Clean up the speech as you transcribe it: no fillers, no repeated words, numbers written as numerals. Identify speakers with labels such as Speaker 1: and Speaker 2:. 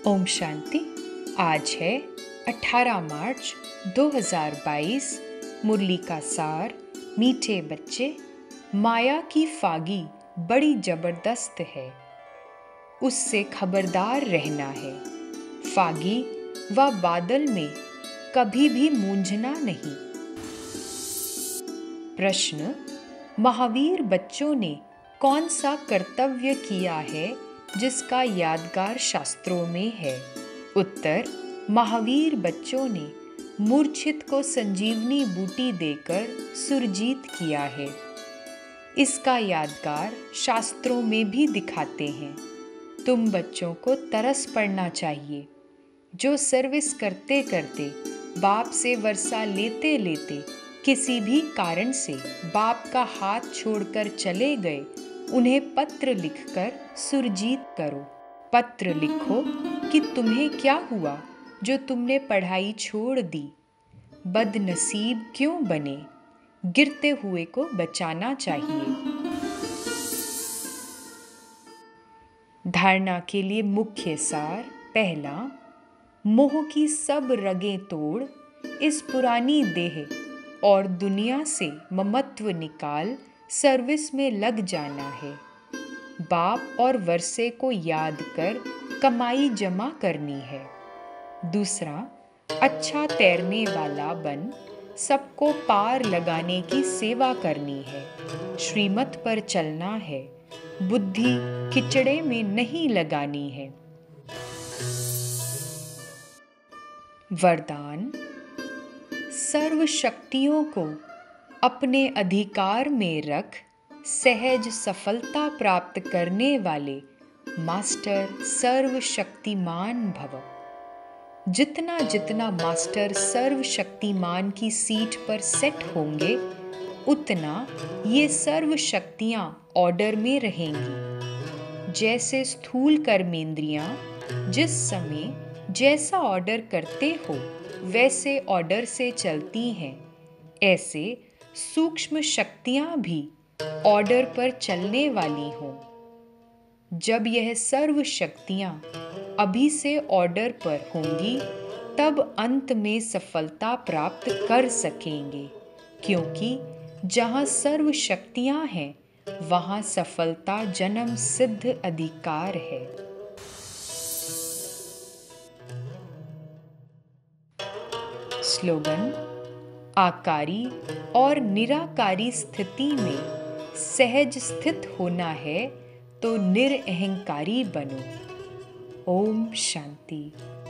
Speaker 1: ओम शांति। आज है 18 मार्च 2022। मुरली का सार। मीठे बच्चे, माया की फागी बड़ी जबरदस्त है, उससे खबरदार रहना है। फागी व बादल में कभी भी मूंझना नहीं। प्रश्न: महावीर बच्चों ने कौन सा कर्तव्य किया है जिसका यादगार शास्त्रों में है? उत्तर: महावीर बच्चों ने मूर्छित को संजीवनी बूटी देकर सुरजीत किया है। इसका यादगार शास्त्रों में भी दिखाते हैं। तुम बच्चों को तरस पड़ना चाहिए, जो सर्विस करते करते, बाप से वर्षा लेते लेते किसी भी कारण से बाप का हाथ छोड़कर चले गए, उन्हें पत्र लिखकर सुरजीत करो। पत्र लिखो कि तुम्हें क्या हुआ जो तुमने पढ़ाई छोड़ दी, बदनसीब क्यों बने, गिरते हुए को बचाना चाहिए। धारणा के लिए मुख्य सार। पहला, मोह की सब रगें तोड़ इस पुरानी देह और दुनिया से ममत्व निकाल सर्विस में लग जाना है। बाप और वर्षे को याद कर कमाई जमा करनी है। दूसरा, अच्छा तैरने वाला बन सबको पार लगाने की सेवा करनी है। श्रीमत पर चलना है, बुद्धि किचड़े में नहीं लगानी है। वरदान: सर्व शक्तियों को अपने अधिकार में रख सहज सफलता प्राप्त करने वाले मास्टर सर्वशक्तिमान भव। जितना जितना मास्टर सर्वशक्तिमान की सीट पर सेट होंगे, उतना ये सर्व शक्तियाँ ऑर्डर में रहेंगी। जैसे स्थूल कर्मेंद्रियाँ जिस समय जैसा ऑर्डर करते हो वैसे ऑर्डर से चलती हैं, ऐसे सूक्ष्म शक्तियाँ भी ऑर्डर पर चलने वाली हों। जब यह सर्व शक्तियाँ अभी से ऑर्डर पर होंगी, तब अंत में सफलता प्राप्त कर सकेंगे, क्योंकि जहाँ सर्व शक्तियाँ हैं वहाँ सफलता जन्म सिद्ध अधिकार है। स्लोगन: आकारी और निराकारी स्थिति में सहज स्थित होना है तो निरअहंकारी बनो। ओम शांति।